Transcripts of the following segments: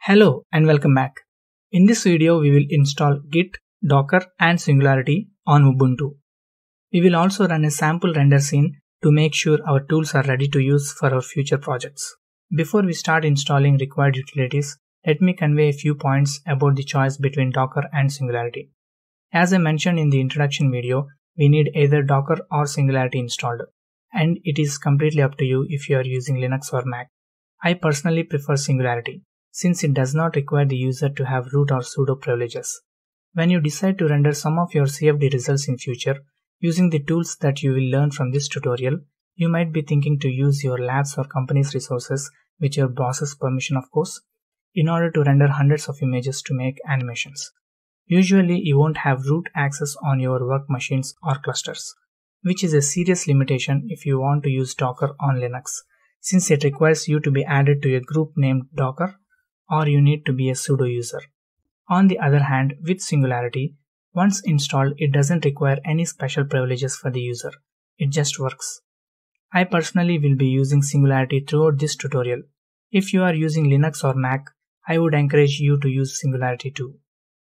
Hello and welcome back. In this video, we will install Git, Docker and Singularity on Ubuntu. We will also run a sample render scene to make sure our tools are ready to use for our future projects. Before we start installing required utilities, let me convey a few points about the choice between Docker and Singularity. As I mentioned in the introduction video, we need either Docker or Singularity installed, and it is completely up to you if you are using Linux or Mac. I personally prefer Singularity, since it does not require the user to have root or sudo privileges. When you decide to render some of your CFD results in future, using the tools that you will learn from this tutorial, you might be thinking to use your lab's or company's resources, with your boss's permission of course, in order to render hundreds of images to make animations. Usually you won't have root access on your work machines or clusters, which is a serious limitation if you want to use Docker on Linux, since it requires you to be added to a group named Docker, or you need to be a sudo user. On the other hand, with Singularity, once installed, it doesn't require any special privileges for the user. It just works. I personally will be using Singularity throughout this tutorial. If you are using Linux or Mac, I would encourage you to use Singularity too.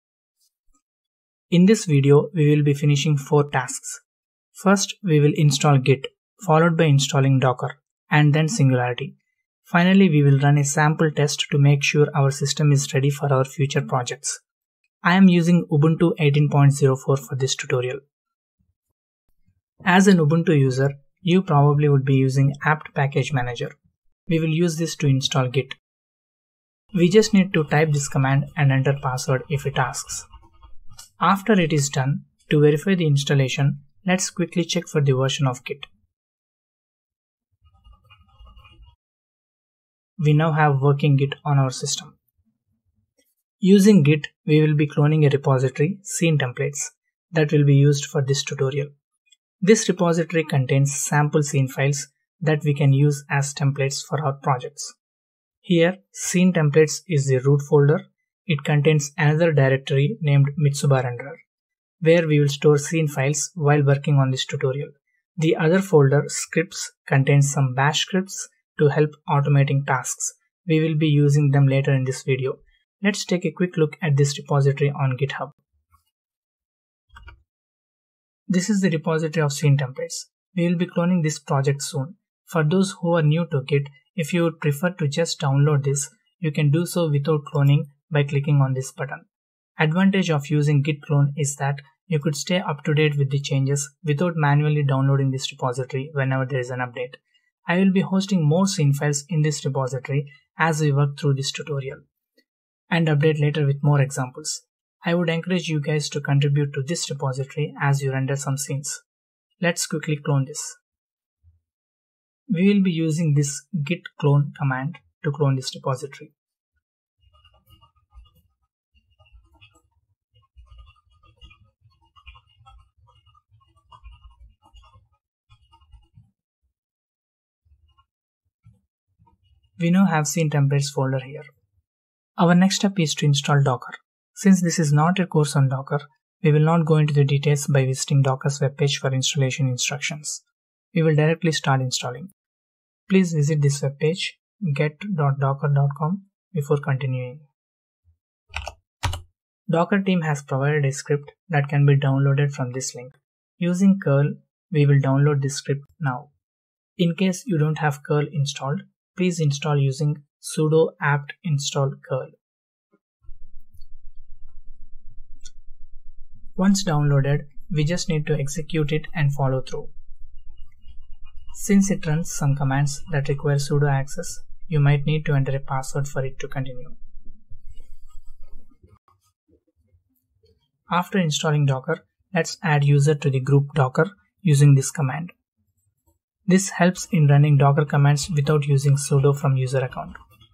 In this video, we will be finishing 4 tasks. First, we will install Git, followed by installing Docker, and then Singularity. Finally, we will run a sample test to make sure our system is ready for our future projects. I am using Ubuntu 18.04 for this tutorial. As an Ubuntu user, you probably would be using apt package manager. We will use this to install Git. We just need to type this command and enter password if it asks. After it is done, to verify the installation, let's quickly check for the version of Git. We now have working Git on our system. Using Git, we will be cloning a repository, Scene Templates, that will be used for this tutorial. This repository contains sample scene files that we can use as templates for our projects. Here, Scene Templates is the root folder. It contains another directory named Mitsuba Renderer, where we will store scene files while working on this tutorial. The other folder, Scripts, contains some bash scripts to help automating tasks. We will be using them later in this video. Let's take a quick look at this repository on GitHub. This is the repository of Scene Templates. We will be cloning this project soon. For those who are new to Git, if you would prefer to just download this, you can do so without cloning by clicking on this button. Advantage of using Git clone is that you could stay up to date with the changes without manually downloading this repository whenever there is an update. I will be hosting more scene files in this repository as we work through this tutorial, and update later with more examples. I would encourage you guys to contribute to this repository as you render some scenes. Let's quickly clone this. We will be using this git clone command to clone this repository. We now have Scene Templates folder here. Our next step is to install Docker. Since this is not a course on Docker, we will not go into the details by visiting Docker's webpage for installation instructions. We will directly start installing. Please visit this webpage, get.docker.com, before continuing. Docker team has provided a script that can be downloaded from this link. Using curl, we will download this script now. In case you don't have curl installed, please install using sudo apt install curl. Once downloaded, we just need to execute it and follow through. Since it runs some commands that require sudo access, you might need to enter a password for it to continue. After installing Docker, let's add user to the group Docker using this command. This helps in running Docker commands without using sudo from user account.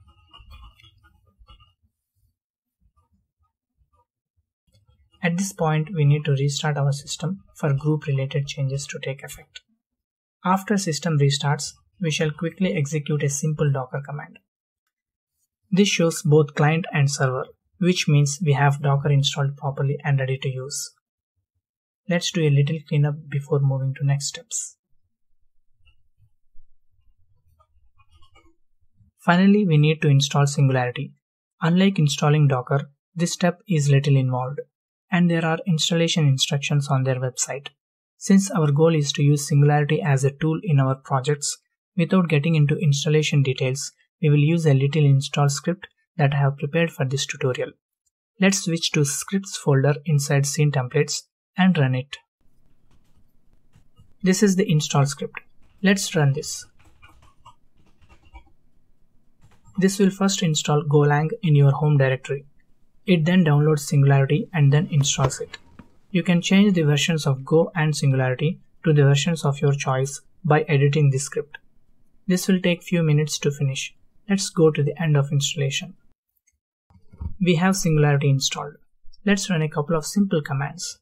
At this point, we need to restart our system for group-related changes to take effect. After system restarts, we shall quickly execute a simple Docker command. This shows both client and server, which means we have Docker installed properly and ready to use. Let's do a little cleanup before moving to next steps. Finally, we need to install Singularity. Unlike installing Docker, this step is little involved, and there are installation instructions on their website. Since our goal is to use Singularity as a tool in our projects, without getting into installation details, we will use a little install script that I have prepared for this tutorial. Let's switch to Scripts folder inside Scene Templates and run it. This is the install script. Let's run this. This will first install Golang in your home directory. It then downloads Singularity and then installs it. You can change the versions of Go and Singularity to the versions of your choice by editing this script. This will take few minutes to finish. Let's go to the end of installation. We have Singularity installed. Let's run a couple of simple commands.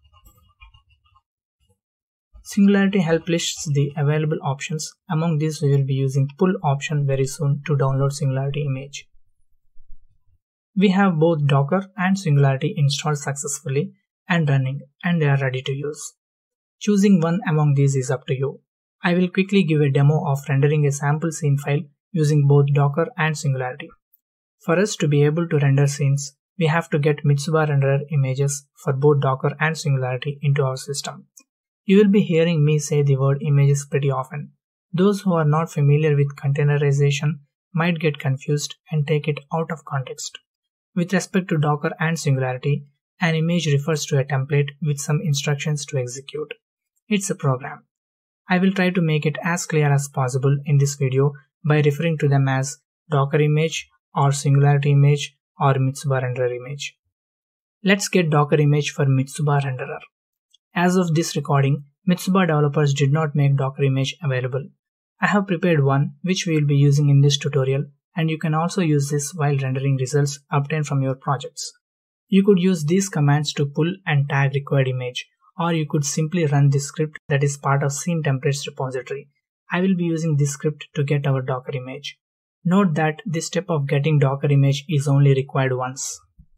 Singularity help lists the available options. Among these, we will be using pull option very soon to download Singularity image. We have both Docker and Singularity installed successfully and running, and they are ready to use. Choosing one among these is up to you. I will quickly give a demo of rendering a sample scene file using both Docker and Singularity. For us to be able to render scenes, we have to get Mitsuba renderer images for both Docker and Singularity into our system. You will be hearing me say the word images pretty often. Those who are not familiar with containerization might get confused and take it out of context. With respect to Docker and Singularity, an image refers to a template with some instructions to execute. It's a program. I will try to make it as clear as possible in this video by referring to them as Docker image or Singularity image or Mitsuba renderer image. Let's get Docker image for Mitsuba renderer. As of this recording, Mitsuba developers did not make Docker image available. I have prepared one which we will be using in this tutorial, and you can also use this while rendering results obtained from your projects. You could use these commands to pull and tag required image, or you could simply run this script that is part of Scene Templates repository. I will be using this script to get our Docker image. Note that this step of getting Docker image is only required once.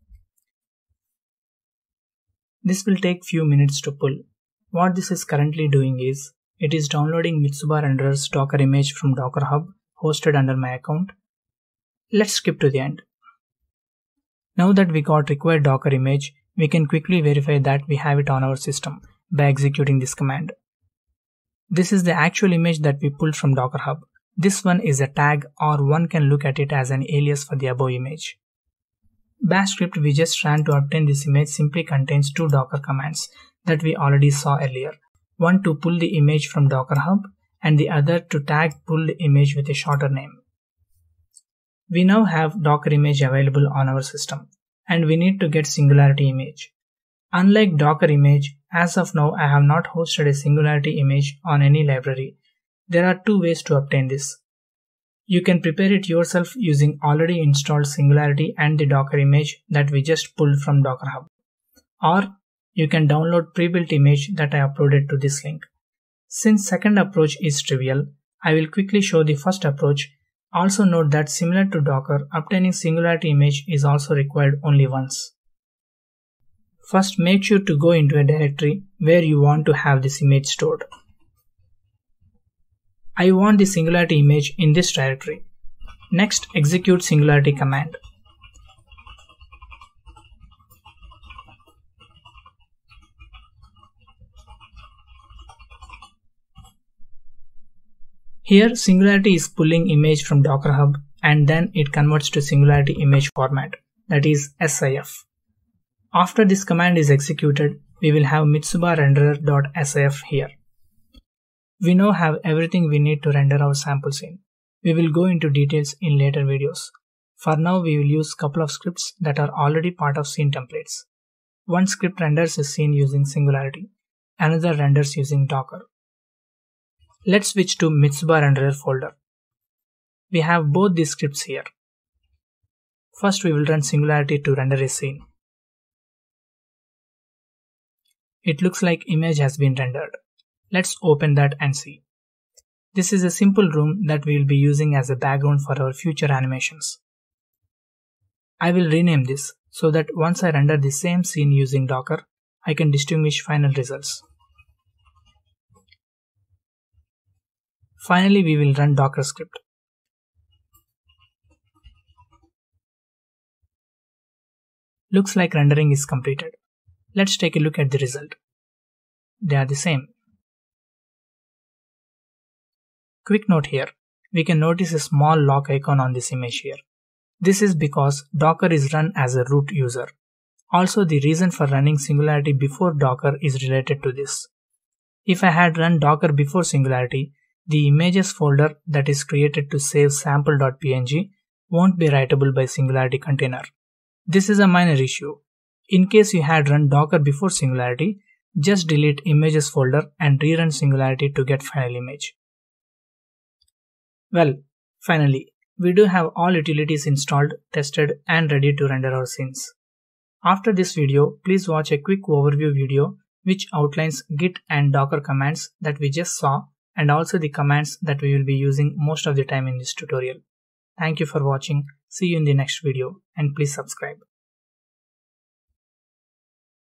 This will take few minutes to pull. What this is currently doing is, it is downloading Mitsuba renderer's Docker image from Docker Hub hosted under my account. Let's skip to the end. Now that we got required Docker image, we can quickly verify that we have it on our system by executing this command. This is the actual image that we pulled from Docker Hub. This one is a tag, or one can look at it as an alias for the above image. Bash script we just ran to obtain this image simply contains two Docker commands that we already saw earlier. One to pull the image from Docker Hub and the other to tag pull the image with a shorter name. We now have Docker image available on our system, and we need to get Singularity image. Unlike Docker image, as of now I have not hosted a Singularity image on any library. There are two ways to obtain this. You can prepare it yourself using already installed Singularity and the Docker image that we just pulled from Docker Hub. Or you can download pre-built image that I uploaded to this link. Since second approach is trivial, I will quickly show the first approach. Also note that similar to Docker, obtaining Singularity image is also required only once. First, make sure to go into a directory where you want to have this image stored. I want the Singularity image in this directory. Next, execute Singularity command. Here, Singularity is pulling image from Docker Hub and then it converts to Singularity image format, that is SIF. After this command is executed, we will have Mitsuba renderer.sif here. We now have everything we need to render our sample scene. We will go into details in later videos. For now, we will use couple of scripts that are already part of Scene Templates. One script renders a scene using Singularity, another renders using Docker. Let's switch to Mitsuba renderer folder. We have both these scripts here. First, we will run Singularity to render a scene. It looks like image has been rendered. Let's open that and see. This is a simple room that we will be using as a background for our future animations. I will rename this so that once I render the same scene using Docker, I can distinguish final results. Finally, we will run Docker script. Looks like rendering is completed. Let's take a look at the result. They are the same. Quick note here, we can notice a small lock icon on this image here. This is because Docker is run as a root user. Also, the reason for running Singularity before Docker is related to this. If I had run Docker before Singularity, the images folder that is created to save sample.png won't be writable by Singularity container. This is a minor issue. In case you had run Docker before Singularity, just delete images folder and rerun Singularity to get final image. Well, finally, we do have all utilities installed, tested, and ready to render our scenes. After this video, please watch a quick overview video which outlines Git and Docker commands that we just saw and also the commands that we will be using most of the time in this tutorial. Thank you for watching. See you in the next video and please subscribe.